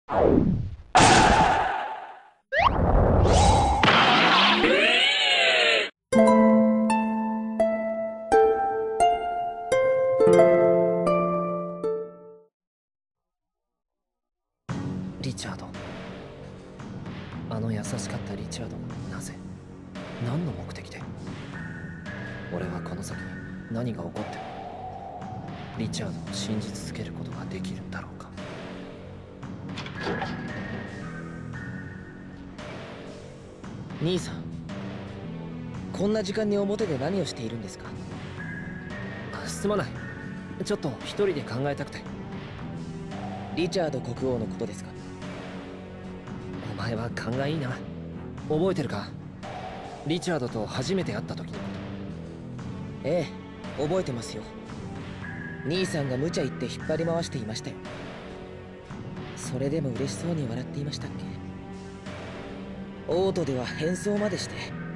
リチャード、あの優しかったリチャードがなぜ、何の目的で。俺はこの先何が起こってもリチャードを信じ続けることができるんだろうか。 兄さん、こんな時間に表で何をしているんですか？ すまない、ちょっと一人で考えたくて。 リチャード国王のことですか？ お前は勘がいいな。覚えてるか、リチャードと初めて会った時のこと。 ええ、覚えてますよ。兄さんが無茶言って引っ張り回していましたよ。それでも嬉しそうに笑っていましたっけ？オートでは変装までして。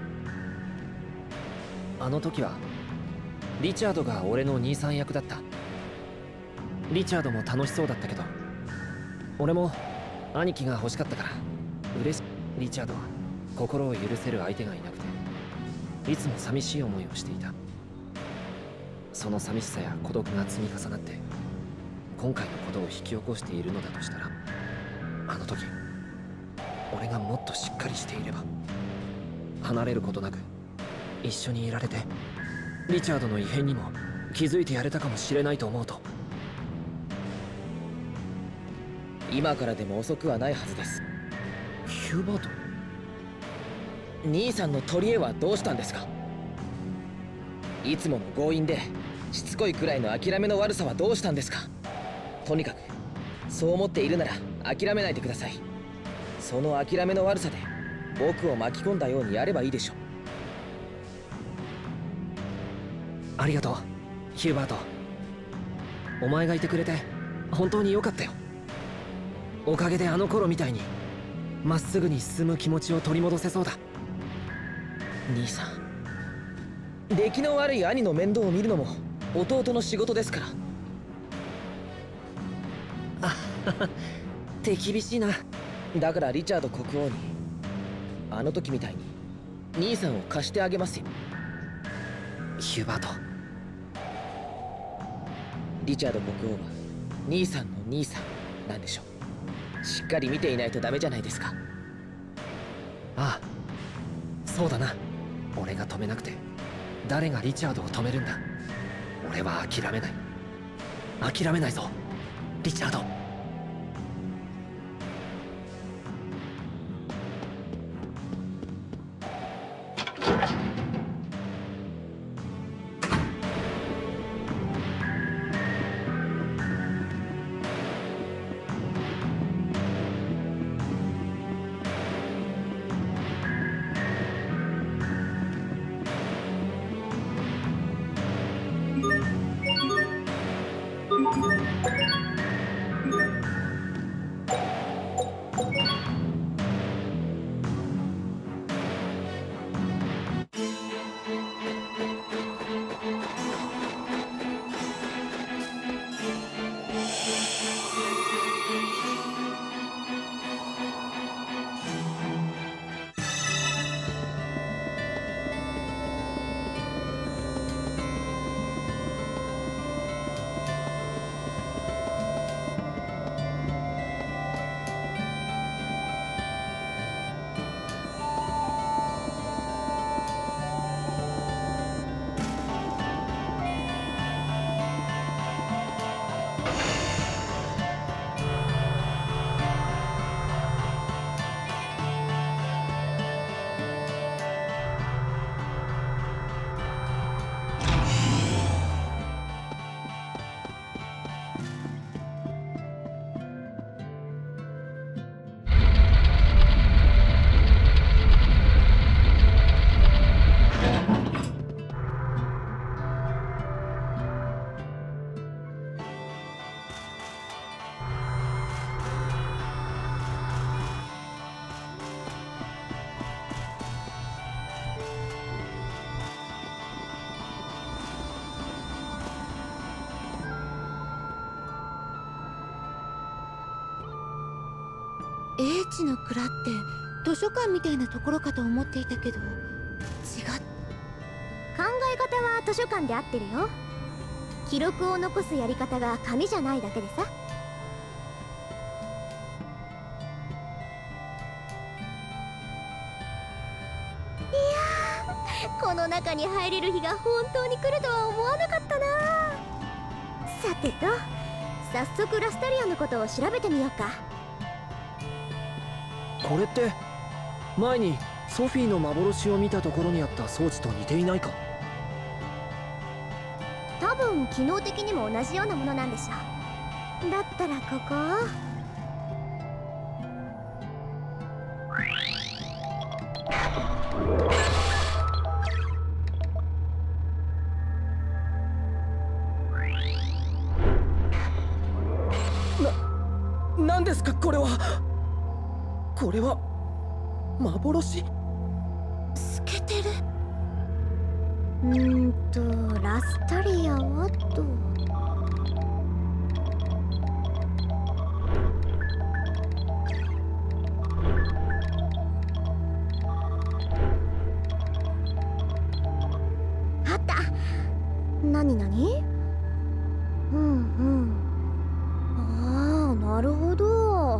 あの時はリチャードが俺の兄さん役だった。リチャードも楽しそうだったけど、俺も兄貴が欲しかったから嬉しい。リチャードは心を許せる相手がいなくて、いつも寂しい思いをしていた。その寂しさや孤独が積み重なって今回のことを引き起こしているのだとしたら、あの時俺がもっとしっかりしていれば、離れることなく一緒にいられて、リチャードの異変にも気づいてやれたかもしれないと思うと。 今からでも遅くはないはずです。 ヒューバート、 兄さんの取り柄はどうしたんですか？いつもの強引でしつこいくらいの諦めの悪さはどうしたんですか？とにかくそう思っているなら諦めないでください。その諦めの悪さで僕を巻き込んだようにやればいいでしょう。 ありがとうヒューバート。お前がいてくれて本当に良かったよ。おかげであの頃みたいにまっすぐに進む気持ちを取り戻せそうだ。 兄さん、出来の悪い兄の面倒を見るのも弟の仕事ですから。 あはは、手厳しいな。 だからリチャード国王にあの時みたいに兄さんを貸してあげますよ。 ヒューバート、 リチャード国王は兄さんの兄さんなんでしょう。しっかり見ていないとダメじゃないですか。 ああ、そうだな。俺が止めなくて誰がリチャードを止めるんだ。俺は諦めない、諦めないぞリチャード。 英知の蔵って図書館みたいなところかと思っていたけど、違っ。 考え方は図書館で合ってるよ。記録を残すやり方が紙じゃないだけでさ。いやー、この中に入れる日が本当に来るとは思わなかったな。さてと、早速ラスタリアのことを調べてみようか。 これって前にソフィーの幻を見たところにあった装置と似ていないか？ 多分機能的にも同じようなものなんでしょ。だったらここ何ですかこれは。これは幻？ 透けてる。 ラスタリアはと。あった。なになに？ああ、なるほど。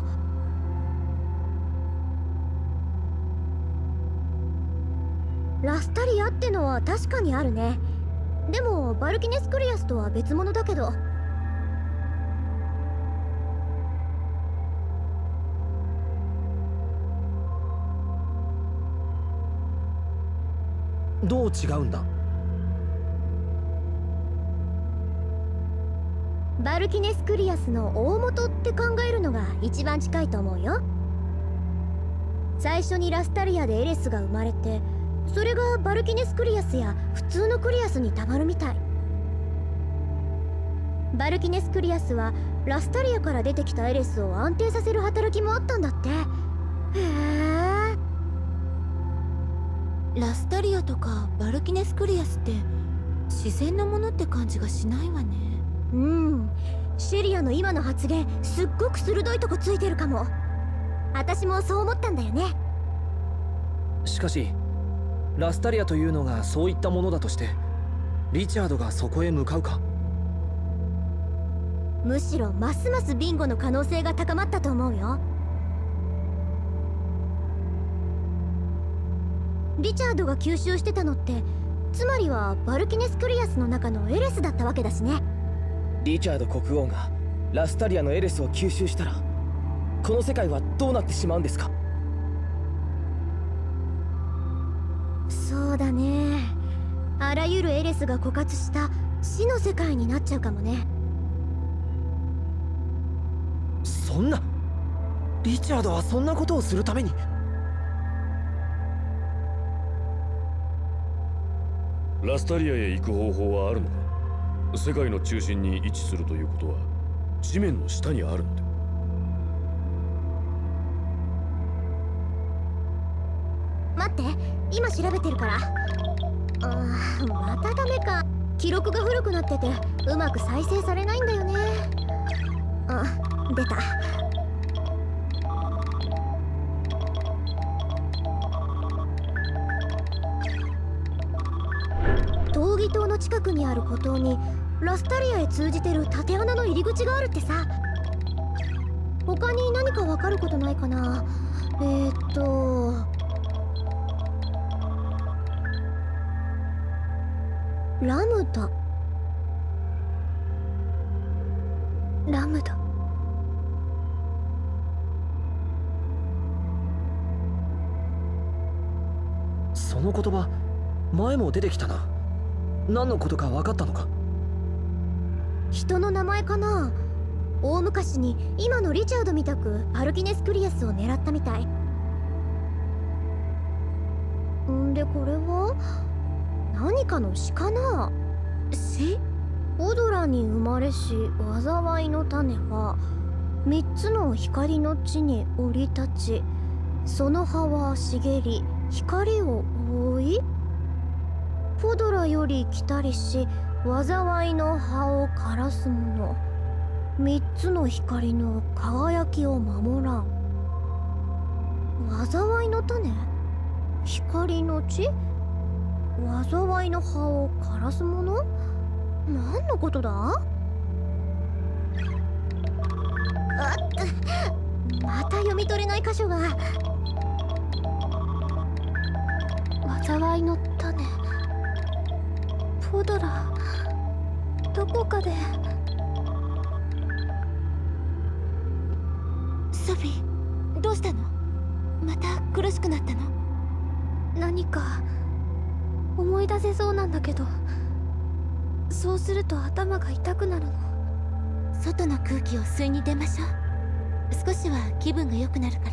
ラスタリアってのは確かにあるね。でもバルキネスクリアスとは別物だけど。 どう違うんだ？ バルキネスクリアスの大元って考えるのが一番近いと思うよ。最初にラスタリアでエレスが生まれて、それがバルキネスクリアスや普通のクリアスにたまるみたい。バルキネスクリアスはラスタリアから出てきたエレスを安定させる働きもあったんだって。へえ。 ラスタリアとかバルキネスクリアスって自然のものって感じがしないわね。 シェリアの今の発言すっごく鋭いとこついてるかも。私もそう思ったんだよね。 しかしラスタリアというのがそういったものだとして、リチャードがそこへ向かうか？ むしろますますビンゴの可能性が高まったと思うよ。リチャードが吸収してたのって、つまりはバルキネスクリアスの中のエレスだったわけだしね。 リチャード国王がラスタリアのエレスを吸収したら、この世界はどうなってしまうんですか？ そうだね。あらゆるエレスが枯渇した死の世界になっちゃうかもね。 そんな、リチャードはそんなことをするために？ ラスタリアへ行く方法はあるのか？世界の中心に位置するということは地面の下にあるので。 待って、今調べてるから。またダメか。記録が古くなっててうまく再生されないんだよね。出た。闘技塔の近くにある孤島にラスタリアへ通じてる縦穴の入り口があるってさ。他に何かわかることないかな。ラムダ。ラムダ。 その言葉前も出てきたな。何のことか分かったのか？ 人の名前かな。大昔に今のリチャードみたくバルキネスクリアスを狙ったみたい。んでこれは何かの詩かな。詩？オドラに生まれし災いの種は三つの光の地に降り立ち、その葉は茂り光を覆い、フォドラより来たりし災いの葉を枯らす者、三つの光の輝きを守らん。 災いの種、光の地、災いの葉を枯らすもの。何のことだ？また読み取れない箇所が。災いの種、ポドラ、どこかで。 ソフィー、どうしたの？また苦しくなったの？ 何か思い出せそうなんだけど、そうすると頭が痛くなるの。 外の空気を吸いに出ましょう。少しは気分が良くなるから。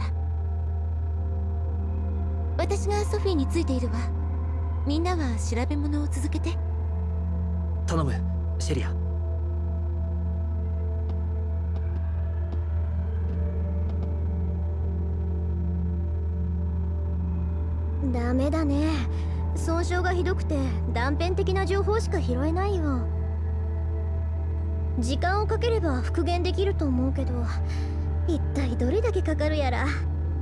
私がソフィーについているわ。みんなは調べ物を続けて。 頼む、シェリア。 ダメだね。損傷がひどくて断片的な情報しか拾えないよ。時間をかければ復元できると思うけど、一体どれだけかかるやら。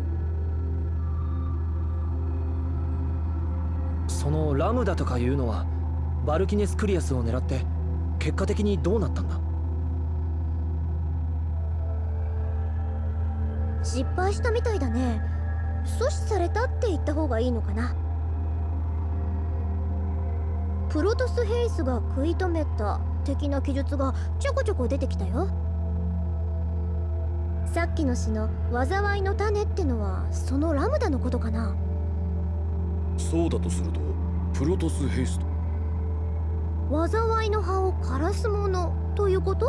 そのラムダとかいうのはバルキネス・クリアスを狙って結果的にどうなったんだ？ 失敗したみたいだね。阻止されたって言った方がいいのかな。プロトスヘイスが食い止めた的な記述がちょこちょこ出てきたよ。さっきの詩の災いの種ってのはそのラムダのことかな。 そうだとするとプロトスヘイスト、 災いの葉を枯らすものということ？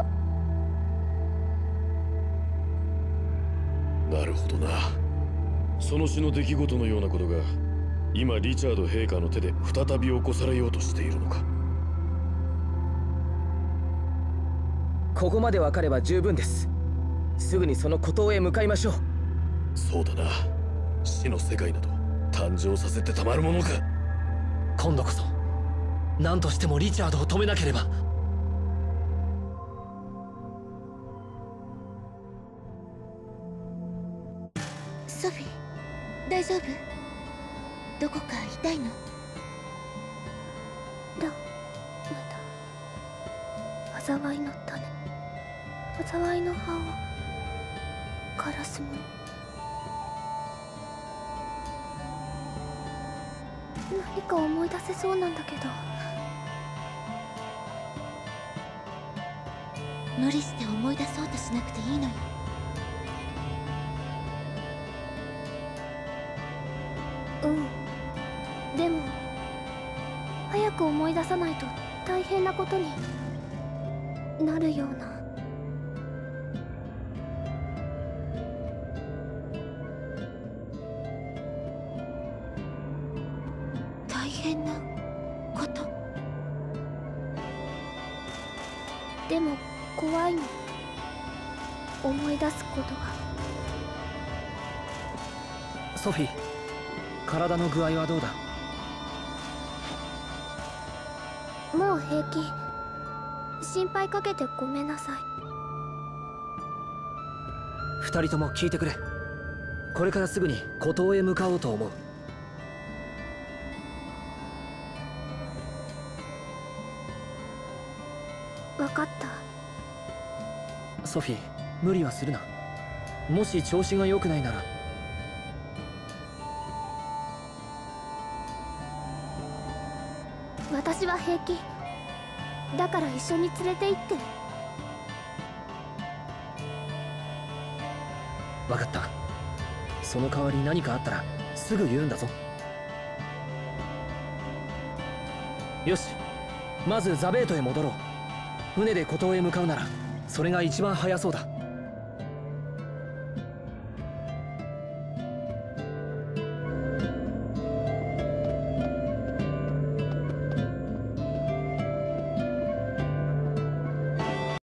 なるほどな。その詩の出来事のようなことが今リチャード陛下の手で再び起こされようとしているのか。 ここまで分かれば十分です。すぐにその孤島へ向かいましょう。 そうだな。死の世界など誕生させてたまるものか。 今度こそ何としてもリチャードを止めなければ。 ソフィー、大丈夫？どこか痛いの？ まだ災いの種、災いの葉を枯らすもの。何か思い出せそうなんだけど。 無理して思い出そうとしなくていいのよ。 でも早く思い出さないと大変なことになるような。 大変なこと？ でも怖いの、思い出すことが。 ソフィー、体の具合はどうだ？ もう平気。心配かけてごめんなさい。 二人とも聞いてくれ。これからすぐに孤島へ向かおうと思う。 分かった。 ソフィー、無理はするな。もし調子が良くないなら。 私は平気だから一緒に連れて行って。 分かった。その代わり何かあったらすぐ言うんだぞ。よし、まずザベートへ戻ろう。船で孤島へ向かうならそれが一番早そうだ。